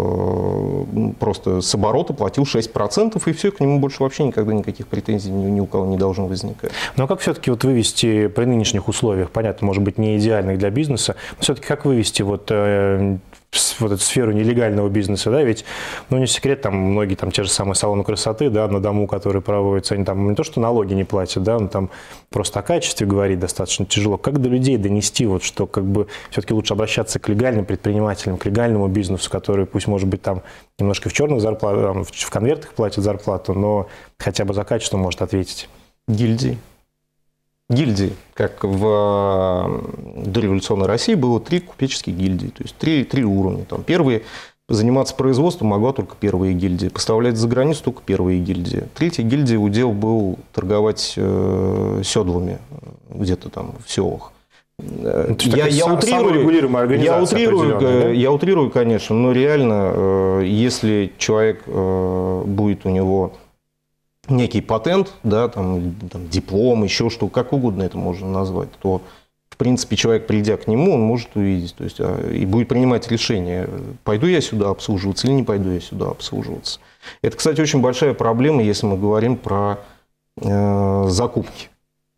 э, просто с оборота, платил шесть процентов, и все, к нему больше вообще никогда никаких претензий ни, ни у кого не должно возникать. Но как все-таки вот вывести при нынешних условиях, понятно, может быть, не идеальных для бизнеса, но все-таки как вывести вот... Э, вот эту сферу нелегального бизнеса, да, ведь, ну, не секрет, там, многие, там, те же самые салоны красоты, да, на дому, которые проводятся, они там не то, что налоги не платят, да, но там просто о качестве говорить достаточно тяжело. Как до людей донести, вот, что, как бы, все-таки лучше обращаться к легальным предпринимателям, к легальному бизнесу, который, пусть, может быть, там, немножко в черных зарплатах, в конвертах платит зарплату, но хотя бы за качество может ответить. Гильдии. Гильдии, как в дореволюционной России было три купеческих гильдии, то есть три, три уровня. Там первые заниматься производством могла только первая гильдия, поставлять за границу только первая гильдия. Третья гильдия удел был торговать э, седлами где-то там в селах. Я, я, утрирую, я, утрирую, да? я утрирую, конечно, но реально, э, если человек э, будет у него некий патент, да, там, там, диплом, еще что, как угодно это можно назвать, то, в принципе, человек, придя к нему, он может увидеть, то есть, и будет принимать решение, пойду я сюда обслуживаться или не пойду я сюда обслуживаться. Это, кстати, очень большая проблема, если мы говорим про э, закупки.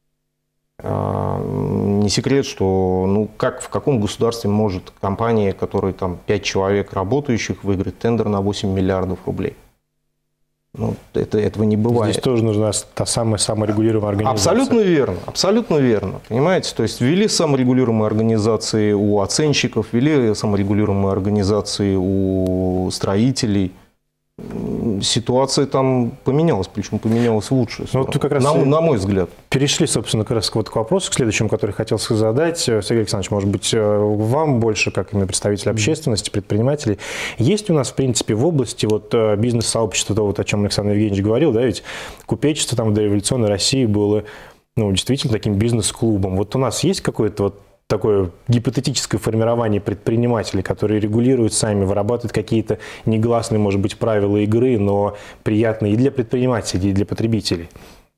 Э, не секрет, что, ну, как, в каком государстве может компания, которая там пять человек работающих, выиграть тендер на восемь миллиардов рублей? Ну, это, этого не бывает. Здесь тоже нужна та самая саморегулируемая организация. Абсолютно верно, абсолютно верно. Понимаете, то есть ввели саморегулируемые организации у оценщиков, ввели саморегулируемые организации у строителей. Ситуация там поменялась, причем поменялась в лучшую сторону, ну, как раз на, на мой взгляд. Перешли, собственно, как раз вот к вопросу, к следующему, который хотел задать. Сергей Александрович, может быть, вам больше, как именно представитель общественности, предпринимателей, есть у нас, в принципе, в области вот, бизнес-сообщества, то, вот, о чем Александр Евгеньевич говорил, да, ведь купечество там в дореволюционной России было, ну, действительно таким бизнес-клубом. Вот у нас есть какое-то вот такое гипотетическое формирование предпринимателей, которые регулируют сами, вырабатывают какие-то негласные, может быть, правила игры, но приятные и для предпринимателей, и для потребителей?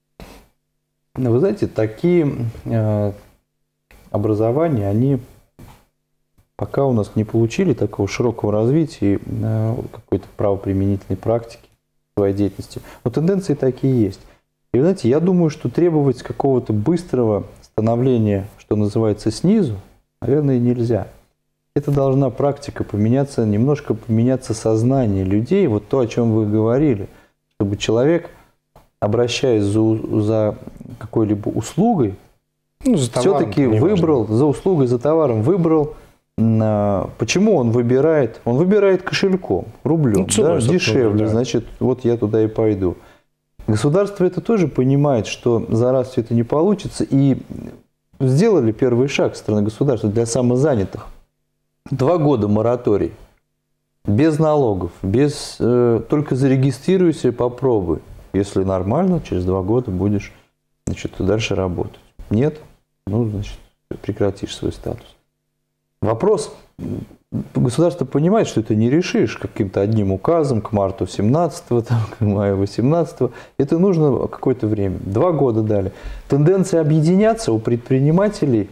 Вы знаете, такие э, образования, они пока у нас не получили такого широкого развития э, какой-то правоприменительной практики в своей деятельности. Но тенденции такие есть. И, вы знаете, я думаю, что требовать какого-то быстрого становления, что называется, снизу, наверное, нельзя. Это должна практика поменяться, немножко поменяться сознание людей, вот то, о чем вы говорили, чтобы человек, обращаясь за, за какой-либо услугой, ну, все-таки выбрал, за услугой, за товаром выбрал, а, почему он выбирает? Он выбирает кошельком, рублем, ну, да, дешевле, да. Значит, вот я туда и пойду. Государство это тоже понимает, что за раз все это не получится, и сделали первый шаг со стороны государства для самозанятых. Два года мораторий, без налогов, без, э, только зарегистрируйся, попробуй. Если нормально, через два года будешь, значит, дальше работать. Нет, ну, значит, прекратишь свой статус. Вопрос, государство понимает, что это не решишь каким-то одним указом к марту семнадцатого, там, к маю восемнадцатого. Это нужно какое-то время. Два года дали. Тенденция объединяться у предпринимателей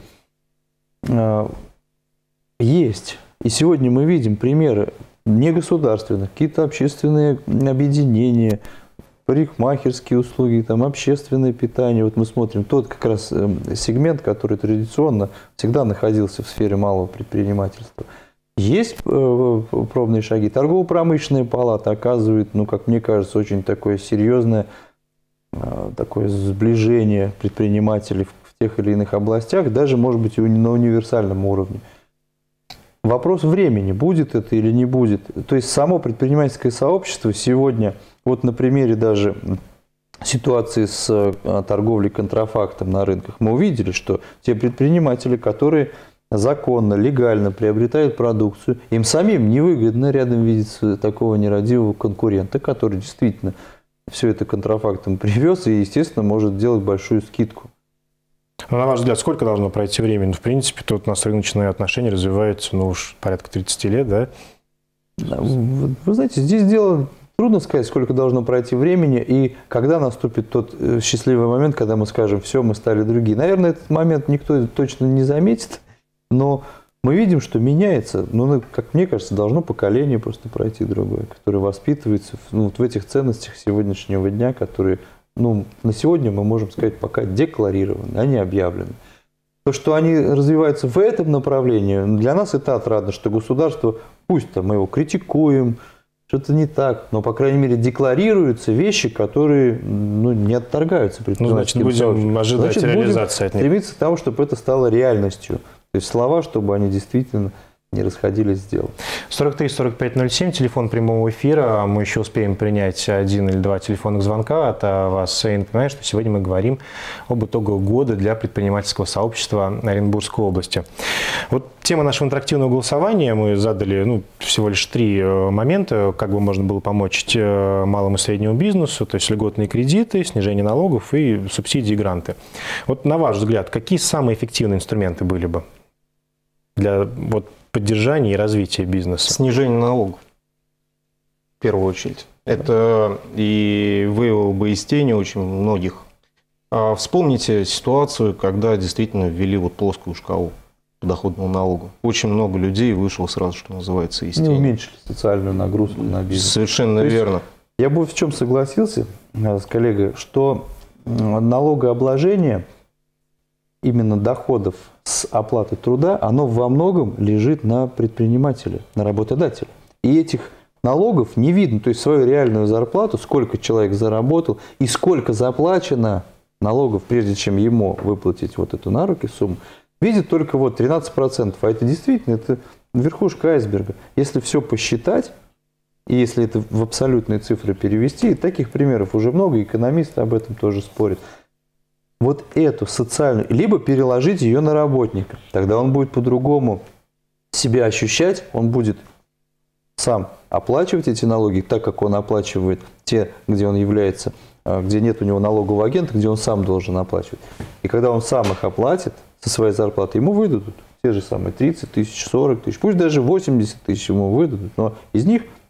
э, есть. И сегодня мы видим примеры негосударственных, какие-то общественные объединения, парикмахерские услуги, там, общественное питание. Вот мы смотрим тот как раз сегмент, который традиционно всегда находился в сфере малого предпринимательства. Есть э, пробные шаги. Торгово-промышленная палата оказывает, ну, как мне кажется, очень такое серьезное э, такое сближение предпринимателей в, в тех или иных областях, даже, может быть, и на универсальном уровне. Вопрос времени, будет это или не будет. То есть само предпринимательское сообщество сегодня, вот на примере даже ситуации с торговлей контрафактом на рынках, мы увидели, что те предприниматели, которые законно, легально приобретают продукцию, им самим невыгодно рядом видеть такого нерадивого конкурента, который действительно все это контрафактом привез и, естественно, может делать большую скидку. Но, на ваш взгляд, сколько должно пройти времени? Ну, в принципе, тут у нас рыночные отношения развиваются, ну, уж порядка тридцати лет, да? Вы, вы знаете, здесь дело трудно сказать, сколько должно пройти времени и когда наступит тот счастливый момент, когда мы скажем, все, мы стали другие. Наверное, этот момент никто точно не заметит, но мы видим, что меняется. Ну, как мне кажется, должно поколение просто пройти другое, которое воспитывается ну, вот в этих ценностях сегодняшнего дня, которые... Ну, на сегодня мы можем сказать, пока декларированы, они объявлены. То, что они развиваются в этом направлении, для нас это отрадно, что государство, пусть там мы его критикуем, что-то не так, но, по крайней мере, декларируются вещи, которые ну, не отторгаются предпринимательским ну, значит, будем ожидать значит, реализации от них. Стремиться к тому, чтобы это стало реальностью. То есть слова, чтобы они действительно не расходились с делом. сорок три сорок пять ноль семь, телефон прямого эфира. Мы еще успеем принять один или два телефонных звонка от вас. Я напоминаю, что сегодня мы говорим об итогах года для предпринимательского сообщества Оренбургской области. Вот тема нашего интерактивного голосования. Мы задали ну, всего лишь три момента, как бы можно было помочь малому и среднему бизнесу, то есть льготные кредиты, снижение налогов и субсидии, гранты. Вот на ваш взгляд, какие самые эффективные инструменты были бы для вот, поддержания и развития бизнеса? Снижение налогов, в первую очередь. Это и вывело бы из тени очень многих. А вспомните ситуацию, когда действительно ввели вот плоскую шкалу подоходного налога. Очень много людей вышло сразу, что называется, из тени. Не уменьшили социальную нагрузку на бизнес. Совершенно верно. Я бы в чем согласился с коллегой, что налогообложение именно доходов с оплаты труда, оно во многом лежит на предпринимателе, на работодателе. И этих налогов не видно, то есть свою реальную зарплату, сколько человек заработал и сколько заплачено налогов, прежде чем ему выплатить вот эту на руки сумму, видит только вот тринадцать процентов. А это действительно это верхушка айсберга. Если все посчитать, и если это в абсолютные цифры перевести, таких примеров уже много, экономисты об этом тоже спорят. Вот эту социальную, либо переложить ее на работника. Тогда он будет по-другому себя ощущать, он будет сам оплачивать эти налоги, так как он оплачивает те, где он является, где нет у него налогового агента, где он сам должен оплачивать. И когда он сам их оплатит со своей зарплаты, ему выдадут те же самые тридцать тысяч, сорок тысяч, пусть даже восемьдесят тысяч ему выдадут, но из них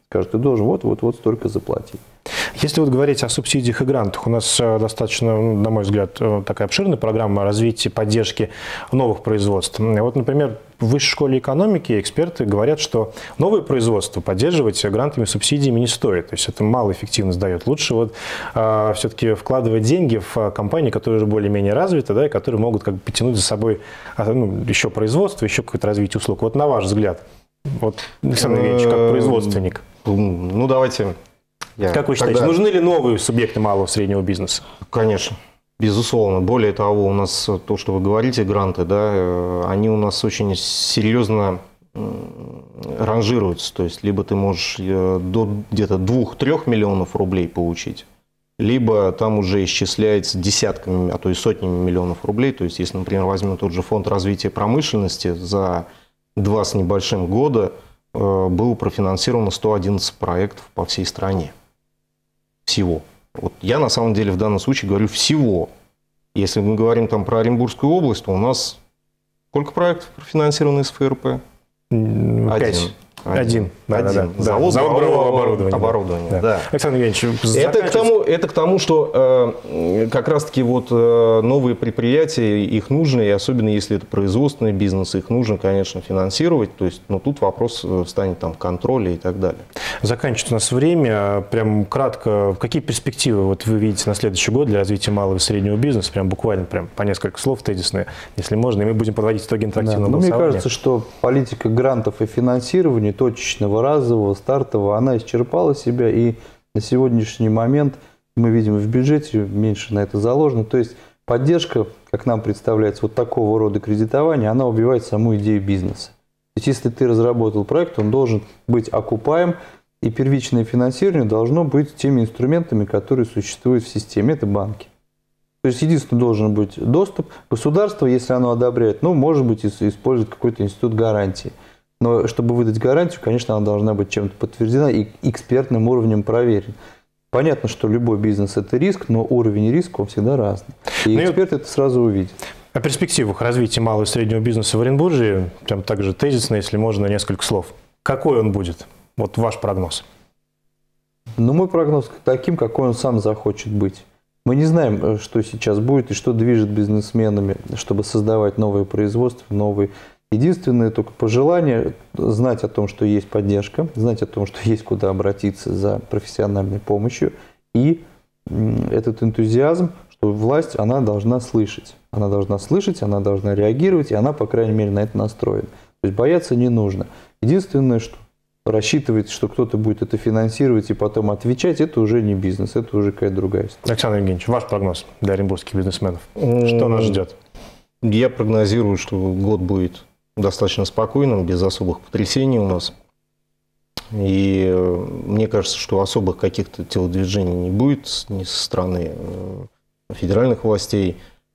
Скажет, ты должен вот-вот-вот столько заплатить. Если вот говорить о субсидиях и грантах, у нас достаточно, на мой взгляд, такая обширная программа развития, поддержки новых производств. Вот, например, в Высшей школе экономики эксперты говорят, что новые производства поддерживать грантами, субсидиями не стоит. То есть это мало эффективность дает. Лучше вот э, все-таки вкладывать деньги в компании, которые уже более-менее развиты, да, и которые могут как бы потянуть за собой ну, еще производство, еще какое-то развитие услуг. Вот на ваш взгляд, вот, Александр Евгеньевич, как производственник. Ну, давайте... Я как вы считаете, тогда... нужны ли новые субъекты малого и среднего бизнеса? Конечно, безусловно. Более того, у нас то, что вы говорите, гранты, да, они у нас очень серьезно ранжируются. То есть, либо ты можешь до где-то двух-трех миллионов рублей получить, либо там уже исчисляется десятками, а то и сотнями миллионов рублей. То есть, если, например, возьмем тот же фонд развития промышленности, за два с небольшим года было профинансировано сто одиннадцать проектов по всей стране. Всего. Вот я на самом деле в данном случае говорю всего. Если мы говорим там про Оренбургскую область, то у нас сколько проектов профинансированы из эф эр пэ? Один. Один. Один. Да, Один. Да, да. Завод, Завод брового оборудования. оборудования. Да. Да. Александр Евгеньевич, это к тому, это к тому, что э, как раз-таки вот э, новые предприятия, их нужно, и особенно если это производственный бизнес, их нужно, конечно, финансировать. То есть, ну, тут вопрос станет там контроля и так далее. Заканчивается у нас время. Прям кратко, какие перспективы вот вы видите на следующий год для развития малого и среднего бизнеса? Прям буквально прям по несколько слов тезисные, если можно, и мы будем подводить итоги интерактивного да, голосования. Мне кажется, что политика грантов и финансирования точечного, разового, стартового, она исчерпала себя, и на сегодняшний момент мы видим в бюджете меньше на это заложено. То есть поддержка, как нам представляется, вот такого рода кредитования, она убивает саму идею бизнеса. То есть если ты разработал проект, он должен быть окупаем, и первичное финансирование должно быть теми инструментами, которые существуют в системе, это банки. То есть единственное должен быть доступ. Государство, если оно одобряет, ну, может быть, использует какой-то институт гарантии. Но чтобы выдать гарантию, конечно, она должна быть чем-то подтверждена и экспертным уровнем проверена. Понятно, что любой бизнес – это риск, но уровень риска, он всегда разный. И ну эксперт и... это сразу увидит. О перспективах развития малого и среднего бизнеса в Оренбурге, там также тезисно, если можно, несколько слов. Какой он будет? Вот ваш прогноз. Ну, мой прогноз таким, какой он сам захочет быть. Мы не знаем, что сейчас будет и что движет бизнесменами, чтобы создавать новые производства, новые. Единственное только пожелание знать о том, что есть поддержка, знать о том, что есть куда обратиться за профессиональной помощью. И этот энтузиазм, что власть, она должна слышать. Она должна слышать, она должна реагировать, и она, по крайней мере, на это настроена. То есть бояться не нужно. Единственное, что рассчитывать, что кто-то будет это финансировать и потом отвечать, это уже не бизнес, это уже какая-то другая история. Александр Евгеньевич, ваш прогноз для оренбургских бизнесменов? Что нас ждет? Я прогнозирую, что год будет достаточно спокойным, без особых потрясений у нас. И мне кажется, что особых каких-то телодвижений не будет ни со стороны федеральных властей.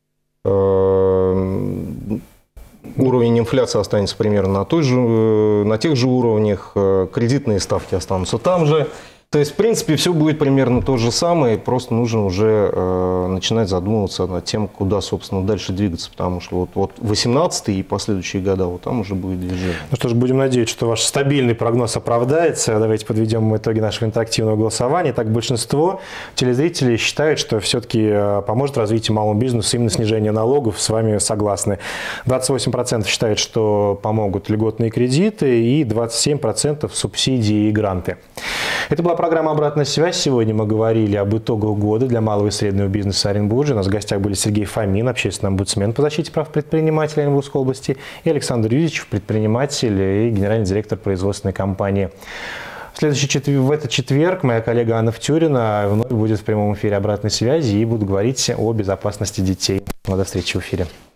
Уровень инфляции останется примерно на, той же, на тех же уровнях, кредитные ставки останутся там же. То есть, в принципе, все будет примерно то же самое, просто нужно уже э, начинать задумываться над тем, куда, собственно, дальше двигаться, потому что вот, вот восемнадцатый и последующие года, вот там уже будет движение. Ну что ж, будем надеяться, что ваш стабильный прогноз оправдается. Давайте подведем итоги нашего интерактивного голосования. Так, большинство телезрителей считают, что все-таки поможет развитию малому бизнесу именно снижение налогов. С вами согласны. двадцать восемь процентов считают, что помогут льготные кредиты, и двадцать семь процентов субсидии и гранты. Это была программа «Обратная связь». Сегодня мы говорили об итогах года для малого и среднего бизнеса Оренбуржья. У нас в гостях были Сергей Фомин, общественный омбудсмен по защите прав предпринимателей Оренбургской области, и Александр Юрьевич, предприниматель и генеральный директор производственной компании. В, следующий четверг, в этот четверг моя коллега Анна Втюрина вновь будет в прямом эфире «Обратной связи» и будут говорить о безопасности детей. До встречи в эфире.